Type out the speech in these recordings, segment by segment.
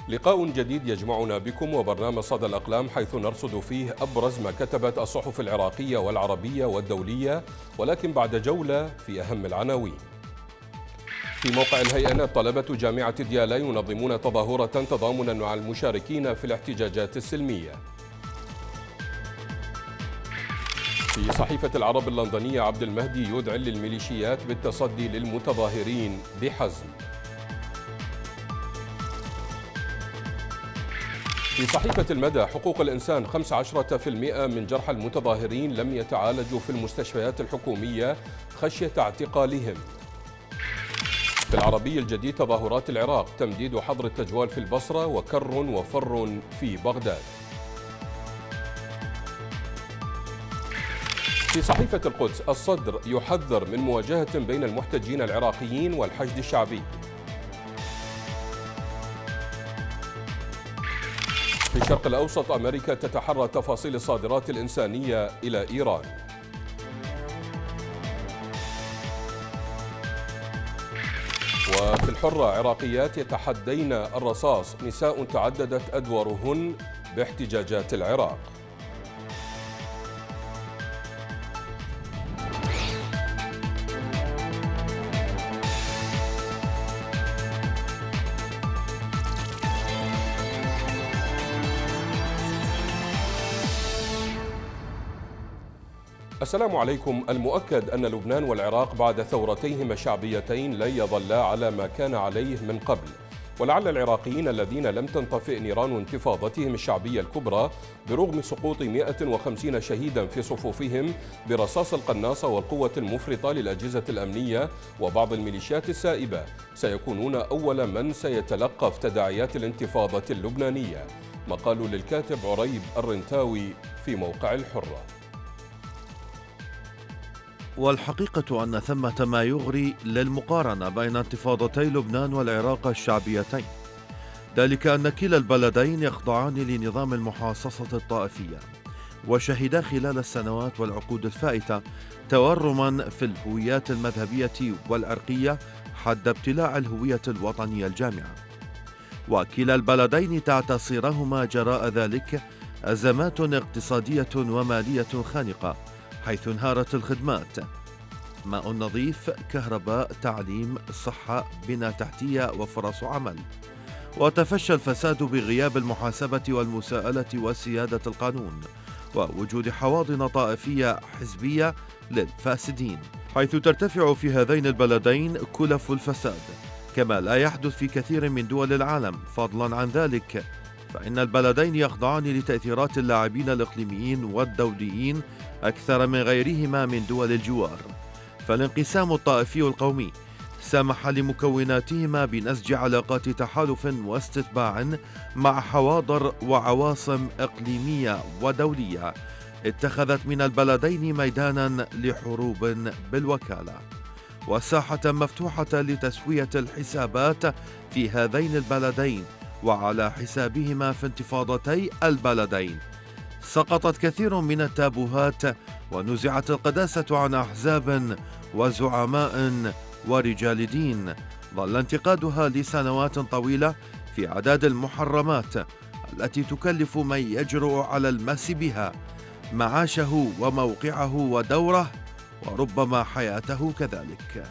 لقاء جديد يجمعنا بكم وبرنامج صدى الأقلام، حيث نرصد فيه أبرز ما كتبت الصحف العراقية والعربية والدولية، ولكن بعد جولة في أهم العناوين. في موقع الهيئة، طلبة جامعة ديالى ينظمون تظاهرة تضامنا مع المشاركين في الاحتجاجات السلمية. في صحيفة العرب اللندنية، عبد المهدي يدعي للميليشيات بالتصدي للمتظاهرين بحزم. في صحيفة المدى، حقوق الإنسان، 15% من جرحى المتظاهرين لم يتعالجوا في المستشفيات الحكومية خشية اعتقالهم. في العربي الجديد، تظاهرات العراق، تمديد حظر التجوال في البصرة وكر وفر في بغداد. في صحيفة القدس، الصدر يحذر من مواجهة بين المحتجين العراقيين والحشد الشعبي. في الشرق الأوسط، أمريكا تتحرى تفاصيل الصادرات الإنسانية إلى إيران. وفي الحرة، عراقيات يتحدين الرصاص، نساء تعددت أدوارهن باحتجاجات العراق. السلام عليكم. المؤكد أن لبنان والعراق بعد ثورتيهما الشعبيتين لن يظلا على ما كان عليه من قبل، ولعل العراقيين الذين لم تنطفئ نيران انتفاضتهم الشعبية الكبرى برغم سقوط 150 شهيدا في صفوفهم برصاص القناصة والقوة المفرطة للأجهزة الأمنية وبعض الميليشيات السائبة سيكونون أول من سيتلقف تداعيات الانتفاضة اللبنانية. مقال للكاتب عريب الرنتاوي في موقع الحرة. والحقيقة أن ثمة ما يغري للمقارنة بين انتفاضتي لبنان والعراق الشعبيتين، ذلك أن كلا البلدين يخضعان لنظام المحاصصة الطائفية، وشهدا خلال السنوات والعقود الفائتة تورما في الهويات المذهبية والعرقية حد ابتلاع الهوية الوطنية الجامعة، وكلا البلدين تعتصرهما جراء ذلك أزمات اقتصادية ومالية خانقة، حيث انهارت الخدمات: ماء نظيف، كهرباء، تعليم، صحة، بنى تحتية وفرص عمل، وتفشى الفساد بغياب المحاسبة والمساءلة وسيادة القانون، ووجود حواضن طائفية حزبية للفاسدين، حيث ترتفع في هذين البلدين كلف الفساد كما لا يحدث في كثير من دول العالم. فضلا عن ذلك، فإن البلدين يخضعان لتأثيرات اللاعبين الإقليميين والدوليين أكثر من غيرهما من دول الجوار، فالانقسام الطائفي القومي سمح لمكوناتهما بنسج علاقات تحالف واستتباع مع حواضر وعواصم إقليمية ودولية اتخذت من البلدين ميدانا لحروب بالوكالة وساحة مفتوحة لتسوية الحسابات في هذين البلدين وعلى حسابهما في انتفاضتي البلدين. سقطت كثير من التابوهات ونزعت القداسة عن أحزاب وزعماء ورجال دين ظل انتقادها لسنوات طويلة في عداد المحرمات التي تكلف من يجرؤ على المس بها معاشه وموقعه ودوره وربما حياته كذلك.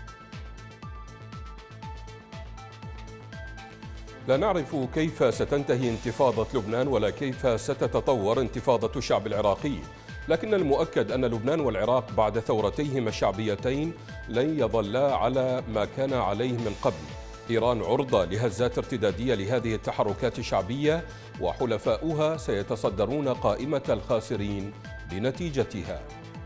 لا نعرف كيف ستنتهي انتفاضة لبنان ولا كيف ستتطور انتفاضة الشعب العراقي، لكن المؤكد أن لبنان والعراق بعد ثورتيهما الشعبيتين لن يظلا على ما كان عليه من قبل. إيران عرضة لهزات ارتدادية لهذه التحركات الشعبية، وحلفاؤها سيتصدرون قائمة الخاسرين بنتيجتها.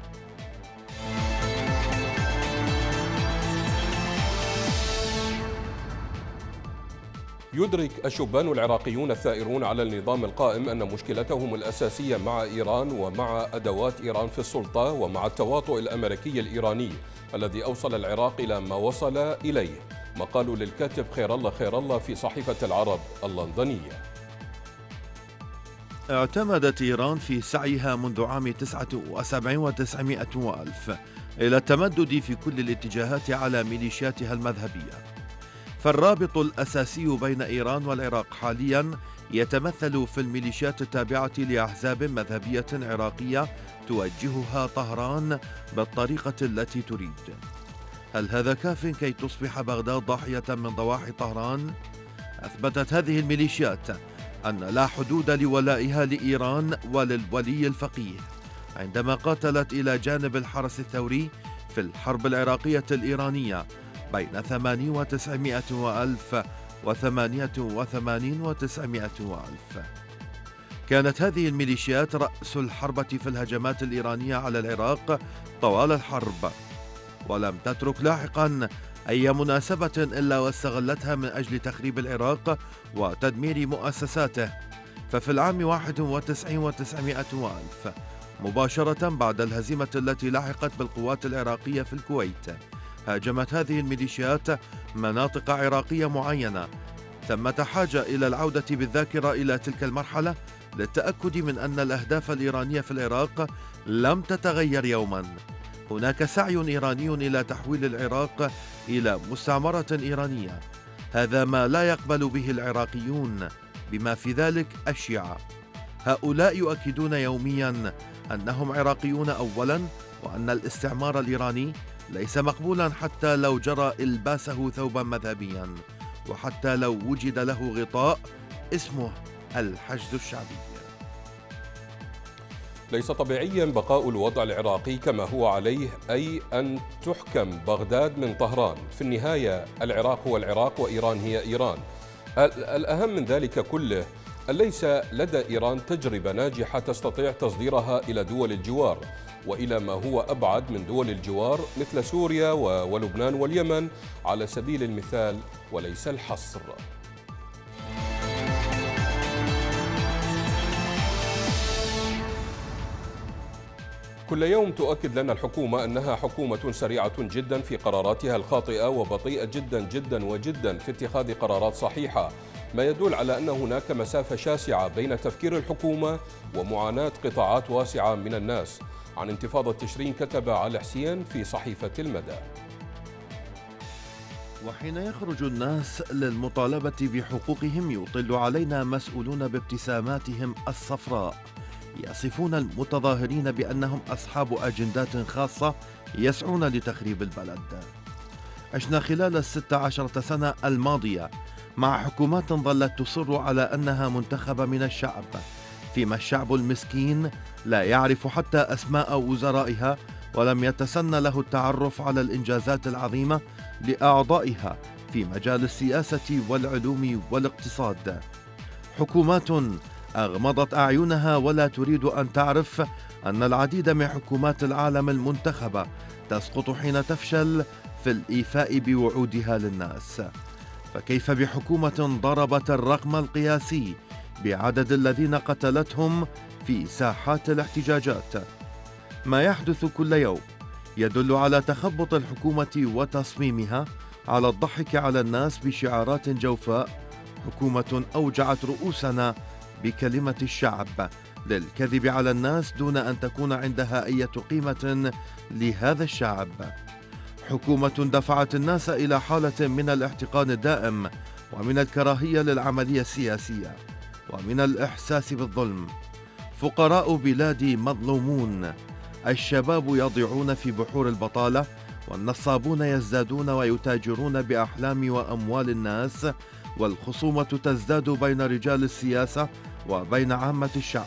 يدرك الشبان العراقيون الثائرون على النظام القائم أن مشكلتهم الأساسية مع إيران ومع أدوات إيران في السلطة ومع التواطؤ الأمريكي الإيراني الذي أوصل العراق إلى ما وصل إليه. مقال للكاتب خير الله في صحيفة العرب اللندنية. اعتمدت إيران في سعيها منذ عام 79 و900 وألف إلى التمدد في كل الاتجاهات على ميليشياتها المذهبية، فالرابط الأساسي بين إيران والعراق حاليا يتمثل في الميليشيات التابعة لأحزاب مذهبية عراقية توجهها طهران بالطريقة التي تريد. هل هذا كاف كي تصبح بغداد ضاحية من ضواحي طهران؟ أثبتت هذه الميليشيات أن لا حدود لولائها لإيران وللولي الفقيه عندما قاتلت إلى جانب الحرس الثوري في الحرب العراقية الإيرانية بين 98 وألف و88 و900 وألف. كانت هذه الميليشيات رأس الحربة في الهجمات الإيرانية على العراق طوال الحرب، ولم تترك لاحقا أي مناسبة إلا واستغلتها من أجل تخريب العراق وتدمير مؤسساته. ففي العام 91 و900 وألف مباشرة بعد الهزيمة التي لحقت بالقوات العراقية في الكويت، هاجمت هذه الميليشيات مناطق عراقية معينة. ثمة حاجة إلى العودة بالذاكرة إلى تلك المرحلة للتأكد من أن الأهداف الإيرانية في العراق لم تتغير يوما. هناك سعي إيراني إلى تحويل العراق إلى مستعمرة إيرانية، هذا ما لا يقبل به العراقيون بما في ذلك الشيعة. هؤلاء يؤكدون يوميا أنهم عراقيون أولا، وأن الاستعمار الإيراني ليس مقبولا حتى لو جرى إلباسه ثوبا مذهبيا، وحتى لو وجد له غطاء اسمه الحشد الشعبي. ليس طبيعيا بقاء الوضع العراقي كما هو عليه، أي أن تحكم بغداد من طهران. في النهاية العراق هو العراق وإيران هي إيران. الأهم من ذلك كله، أليس لدى إيران تجربة ناجحة تستطيع تصديرها إلى دول الجوار وإلى ما هو أبعد من دول الجوار مثل سوريا ولبنان واليمن على سبيل المثال وليس الحصر؟ كل يوم تؤكد لنا الحكومة أنها حكومة سريعة جدا في قراراتها الخاطئة وبطيئة جدا في اتخاذ قرارات صحيحة، ما يدل على أن هناك مسافة شاسعة بين تفكير الحكومة ومعاناة قطاعات واسعة من الناس. عن انتفاضة تشرين كتب علي حسين في صحيفة المدى: وحين يخرج الناس للمطالبة بحقوقهم يطل علينا مسؤولون بابتساماتهم الصفراء يصفون المتظاهرين بأنهم أصحاب أجندات خاصة يسعون لتخريب البلد. عشنا خلال 16 سنة الماضية مع حكومات ظلت تصر على أنها منتخبة من الشعب، فيما الشعب المسكين لا يعرف حتى أسماء وزرائها ولم يتسنى له التعرف على الإنجازات العظيمة لأعضائها في مجال السياسة والعلوم والاقتصاد. حكومات أغمضت أعينها ولا تريد أن تعرف أن العديد من حكومات العالم المنتخبة تسقط حين تفشل في الإيفاء بوعودها للناس. فكيف بحكومة ضربت الرقم القياسي بعدد الذين قتلتهم في ساحات الاحتجاجات؟ ما يحدث كل يوم يدل على تخبط الحكومة وتصميمها على الضحك على الناس بشعارات جوفاء. حكومة أوجعت رؤوسنا بكلمة الشعب للكذب على الناس دون أن تكون عندها أي قيمة لهذا الشعب. حكومة دفعت الناس إلى حالة من الاحتقان الدائم ومن الكراهية للعملية السياسية ومن الإحساس بالظلم. فقراء بلادي مظلومون، الشباب يضيعون في بحور البطالة، والنصابون يزدادون ويتاجرون بأحلام وأموال الناس، والخصومة تزداد بين رجال السياسة وبين عامة الشعب.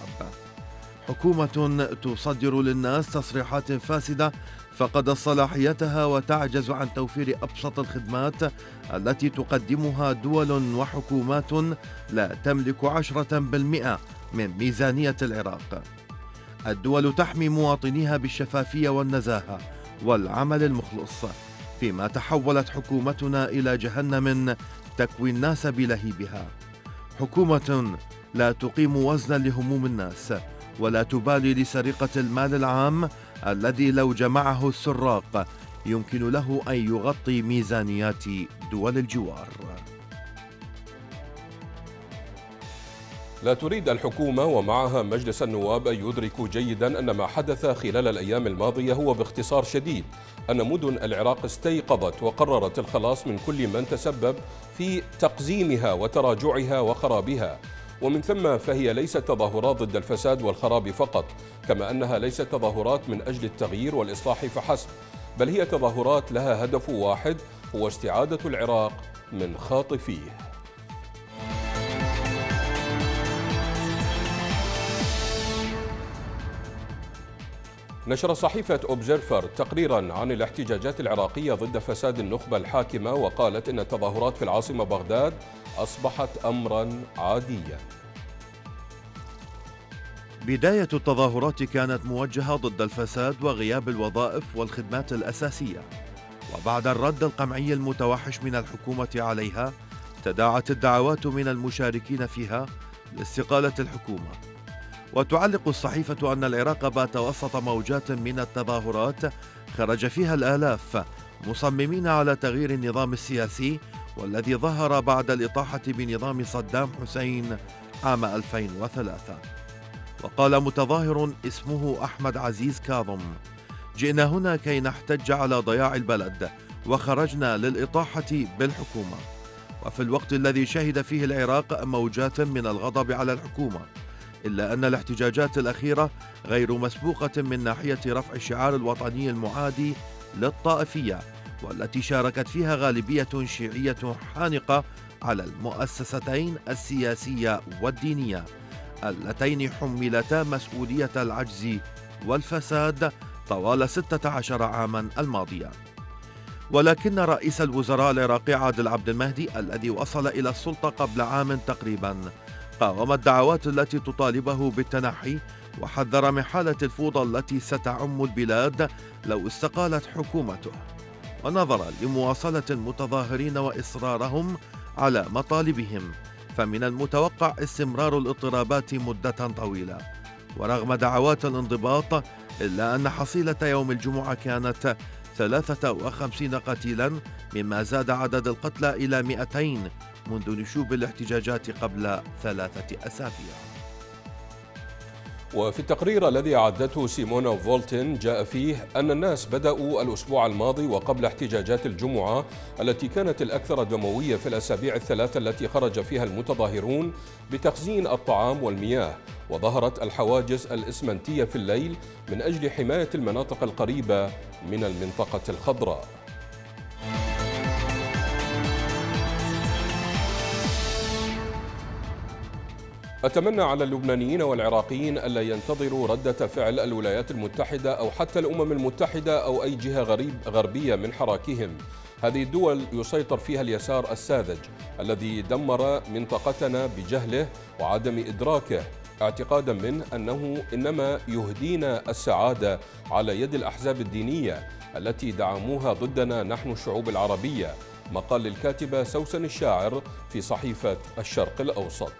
حكومة تصدر للناس تصريحات فاسدة فقدت صلاحيتها وتعجز عن توفير أبسط الخدمات التي تقدمها دول وحكومات لا تملك 10% من ميزانية العراق. الدول تحمي مواطنيها بالشفافية والنزاهة والعمل المخلص، فيما تحولت حكومتنا إلى جهنم تكوي الناس بلهيبها. حكومة لا تقيم وزنا لهموم الناس ولا تبالي لسرقة المال العام الذي لو جمعه السراق يمكن له أن يغطي ميزانيات دول الجوار. لا تريد الحكومة ومعها مجلس النواب أن يدركوا جيدا أن ما حدث خلال الأيام الماضية هو باختصار شديد أن مدن العراق استيقظت وقررت الخلاص من كل من تسبب في تقزيمها وتراجعها وخرابها، ومن ثم فهي ليست تظاهرات ضد الفساد والخراب فقط، كما أنها ليست تظاهرات من أجل التغيير والإصلاح فحسب، بل هي تظاهرات لها هدف واحد هو استعادة العراق من خاطفيه. نشر صحيفة أوبزيرفر تقريرا عن الاحتجاجات العراقية ضد فساد النخبة الحاكمة، وقالت إن التظاهرات في العاصمة بغداد أصبحت أمرا عاديا. بداية التظاهرات كانت موجهة ضد الفساد وغياب الوظائف والخدمات الأساسية، وبعد الرد القمعي المتوحش من الحكومة عليها تداعت الدعوات من المشاركين فيها لاستقالة الحكومة. وتعلق الصحيفة أن العراق بات وسط موجات من التظاهرات خرج فيها الآلاف مصممين على تغيير النظام السياسي والذي ظهر بعد الإطاحة بنظام صدام حسين عام 2003. وقال متظاهر اسمه أحمد عزيز كاظم: جئنا هنا كي نحتج على ضياع البلد وخرجنا للإطاحة بالحكومة. وفي الوقت الذي شهد فيه العراق موجات من الغضب على الحكومة، إلا أن الاحتجاجات الأخيرة غير مسبوقة من ناحية رفع الشعار الوطني المعادي للطائفية، والتي شاركت فيها غالبية شيعية حانقة على المؤسستين السياسية والدينية اللتين حملتا مسؤولية العجز والفساد طوال 16 عاما الماضية. ولكن رئيس الوزراء العراقي عادل عبد المهدي الذي وصل إلى السلطة قبل عام تقريبا قاوم الدعوات التي تطالبه بالتنحي، وحذر من حالة الفوضى التي ستعم البلاد لو استقالت حكومته. ونظرا لمواصلة المتظاهرين وإصرارهم على مطالبهم، فمن المتوقع استمرار الاضطرابات مدة طويلة. ورغم دعوات الانضباط، إلا أن حصيلة يوم الجمعة كانت 53 قتيلا، مما زاد عدد القتلى إلى 200 منذ نشوب الاحتجاجات قبل 3 أسابيع. وفي التقرير الذي أعدته سيمونا فولتن جاء فيه أن الناس بدأوا الأسبوع الماضي وقبل احتجاجات الجمعة التي كانت الأكثر دموية في الأسابيع الثلاثة التي خرج فيها المتظاهرون بتخزين الطعام والمياه، وظهرت الحواجز الإسمنتية في الليل من أجل حماية المناطق القريبة من المنطقة الخضراء. أتمنى على اللبنانيين والعراقيين ألا ينتظروا ردة فعل الولايات المتحدة أو حتى الأمم المتحدة أو أي جهة غربية من حراكهم. هذه الدول يسيطر فيها اليسار الساذج الذي دمر منطقتنا بجهله وعدم إدراكه، اعتقادا منه أنه إنما يهدينا السعادة على يد الأحزاب الدينية التي دعموها ضدنا نحن الشعوب العربية. مقال للكاتبة سوسن الشاعر في صحيفة الشرق الأوسط.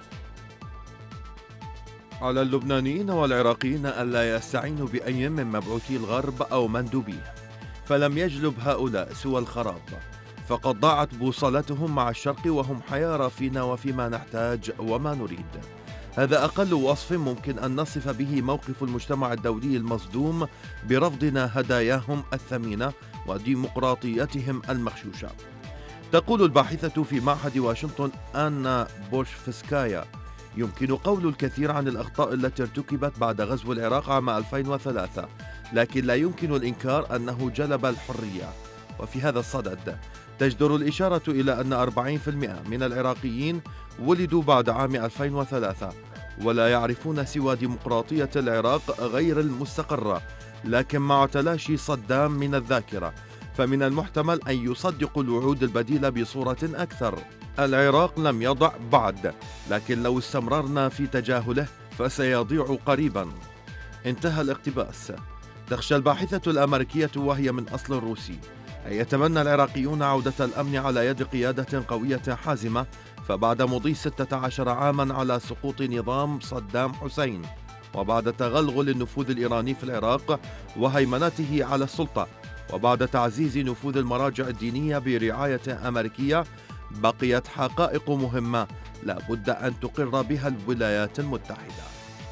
على اللبنانيين والعراقيين ألا يستعينوا بأي من مبعوثي الغرب أو مندوبيه، فلم يجلب هؤلاء سوى الخراب، فقد ضاعت بوصلتهم مع الشرق وهم حيارى فينا وفيما نحتاج وما نريد. هذا أقل وصف ممكن أن نصف به موقف المجتمع الدولي المصدوم برفضنا هداياهم الثمينة وديمقراطيتهم المغشوشة. تقول الباحثة في معهد واشنطن آنا بوشفسكايا: يمكن قول الكثير عن الأخطاء التي ارتكبت بعد غزو العراق عام 2003، لكن لا يمكن الإنكار أنه جلب الحرية. وفي هذا الصدد تجدر الإشارة إلى أن 40% من العراقيين ولدوا بعد عام 2003 ولا يعرفون سوى ديمقراطية العراق غير المستقرة، لكن مع تلاشي صدام من الذاكرة فمن المحتمل أن يصدقوا الوعود البديلة بصورة أكثر. العراق لم يضع بعد، لكن لو استمررنا في تجاهله فسيضيع قريبا. انتهى الاقتباس. تخشى الباحثة الأمريكية وهي من أصل روسي أن يتمنى العراقيون عودة الأمن على يد قيادة قوية حازمة، فبعد مضي 16 عاما على سقوط نظام صدام حسين، وبعد تغلغل النفوذ الإيراني في العراق وهيمنته على السلطة، وبعد تعزيز نفوذ المراجع الدينية برعاية أمريكية، بقيت حقائق مهمة لا بد أن تقر بها الولايات المتحدة.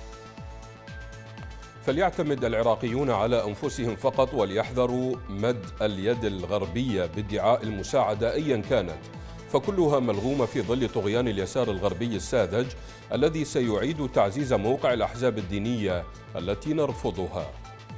فليعتمد العراقيون على أنفسهم فقط وليحذروا مد اليد الغربية بادعاء المساعدة أيا كانت، فكلها ملغومة في ظل طغيان اليسار الغربي الساذج الذي سيعيد تعزيز موقع الأحزاب الدينية التي نرفضها.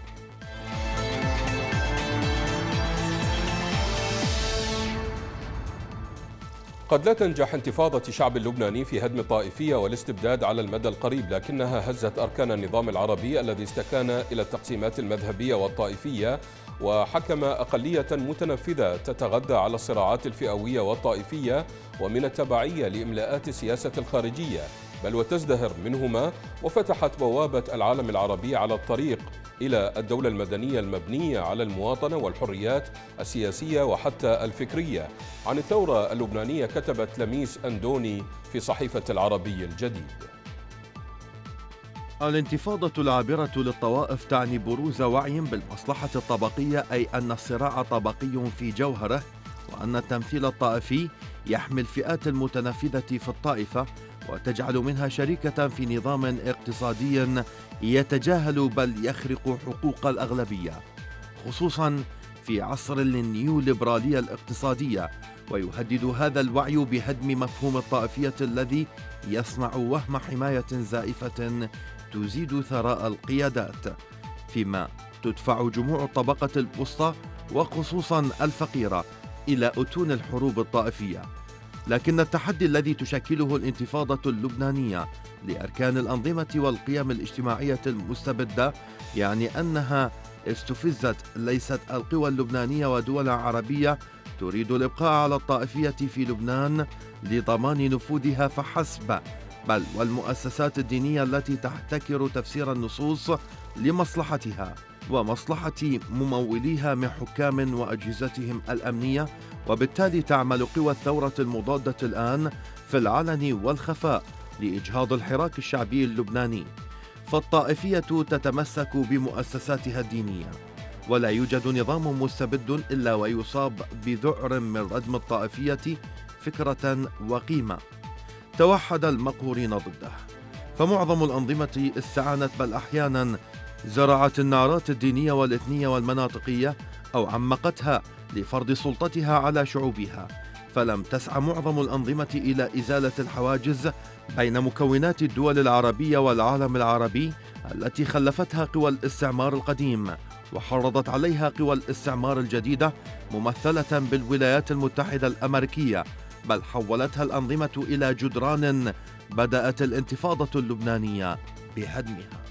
قد لا تنجح انتفاضة الشعب اللبناني في هدم الطائفية والاستبداد على المدى القريب، لكنها هزت أركان النظام العربي الذي استكان إلى التقسيمات المذهبية والطائفية، وحكم أقلية متنفذة تتغذى على الصراعات الفئوية والطائفية ومن التبعية لإملاءات السياسة الخارجية، بل وتزدهر منهما، وفتحت بوابة العالم العربي على الطريق إلى الدولة المدنية المبنية على المواطنة والحريات السياسية وحتى الفكرية. عن الثورة اللبنانية كتبت لميس أندوني في صحيفة العربي الجديد: الانتفاضة العابرة للطوائف تعني بروز وعي بالمصلحة الطبقية، أي أن الصراع طبقي في جوهره، وأن التمثيل الطائفي يحمي الفئات المتنفذة في الطائفة وتجعل منها شريكة في نظام اقتصادي يتجاهل بل يخرق حقوق الأغلبية، خصوصا في عصر النيوليبرالية الاقتصادية. ويهدد هذا الوعي بهدم مفهوم الطائفية الذي يصنع وهم حماية زائفة تزيد ثراء القيادات، فيما تدفع جموع الطبقة الوسطى وخصوصا الفقيرة إلى أتون الحروب الطائفية. لكن التحدي الذي تشكله الانتفاضة اللبنانية لأركان الأنظمة والقيم الاجتماعية المستبدة يعني أنها استفزت ليست القوى اللبنانية ودول عربية تريد الإبقاء على الطائفية في لبنان لضمان نفوذها فحسب، بل والمؤسسات الدينية التي تحتكر تفسير النصوص لمصلحتها ومصلحة مموليها من حكام وأجهزتهم الأمنية. وبالتالي تعمل قوى الثورة المضادة الآن في العلن والخفاء لإجهاض الحراك الشعبي اللبناني، فالطائفية تتمسك بمؤسساتها الدينية، ولا يوجد نظام مستبد إلا ويصاب بذعر من ردم الطائفية فكرة وقيمة توحد المقهورين ضده. فمعظم الأنظمة استعانت بل أحيانا زرعت النعرات الدينية والإثنية والمناطقية أو عمقتها لفرض سلطتها على شعوبها، فلم تسعى معظم الأنظمة إلى إزالة الحواجز بين مكونات الدول العربية والعالم العربي التي خلفتها قوى الاستعمار القديم وحرضت عليها قوى الاستعمار الجديدة ممثلة بالولايات المتحدة الأمريكية، بل حولتها الأنظمة إلى جدران بدأت الانتفاضة اللبنانية بهدمها.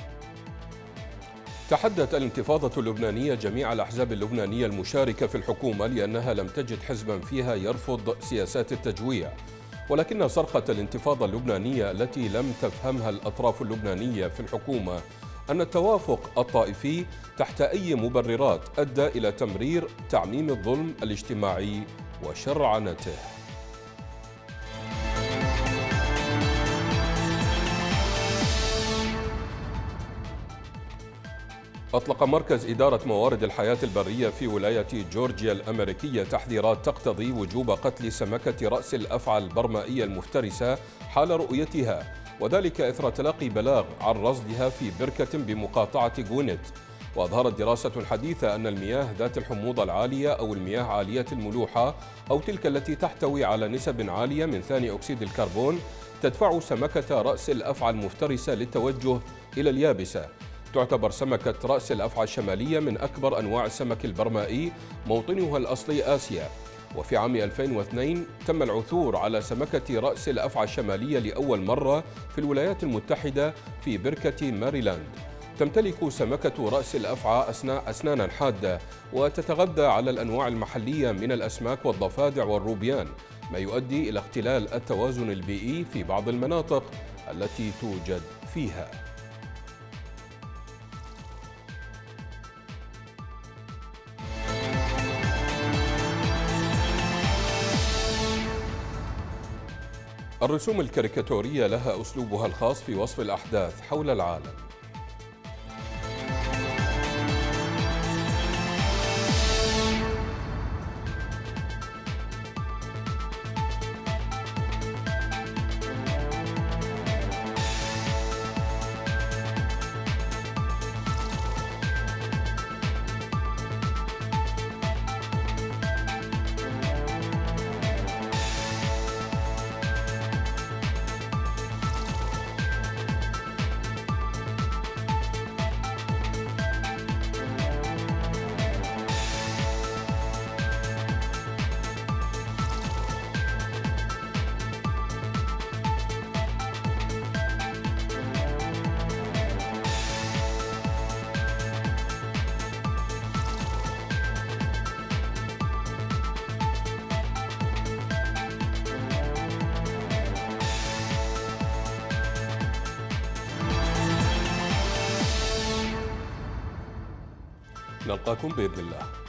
تحدت الانتفاضة اللبنانية جميع الأحزاب اللبنانية المشاركة في الحكومة لأنها لم تجد حزبا فيها يرفض سياسات التجويع، ولكن صرخة الانتفاضة اللبنانية التي لم تفهمها الأطراف اللبنانية في الحكومة أن التوافق الطائفي تحت أي مبررات أدى إلى تمرير تعميم الظلم الاجتماعي وشرعنته. أطلق مركز إدارة موارد الحياة البرية في ولاية جورجيا الأمريكية تحذيرات تقتضي وجوب قتل سمكة رأس الأفعى البرمائية المفترسة حال رؤيتها، وذلك إثر تلقي بلاغ عن رصدها في بركة بمقاطعة غوينيت. وأظهرت دراسة حديثة أن المياه ذات الحموضة العالية أو المياه عالية الملوحة أو تلك التي تحتوي على نسب عالية من ثاني أكسيد الكربون تدفع سمكة رأس الأفعى المفترسة للتوجه إلى اليابسة. تعتبر سمكة رأس الأفعى الشمالية من أكبر أنواع السمك البرمائي، موطنها الأصلي آسيا. وفي عام 2002 تم العثور على سمكة رأس الأفعى الشمالية لأول مرة في الولايات المتحدة في بركة ماريلاند. تمتلك سمكة رأس الأفعى أسنانا حادة وتتغذى على الأنواع المحلية من الأسماك والضفادع والروبيان، ما يؤدي إلى اختلال التوازن البيئي في بعض المناطق التي توجد فيها. الرسوم الكاريكاتورية لها أسلوبها الخاص في وصف الأحداث حول العالم. نلقاكم بإذن الله.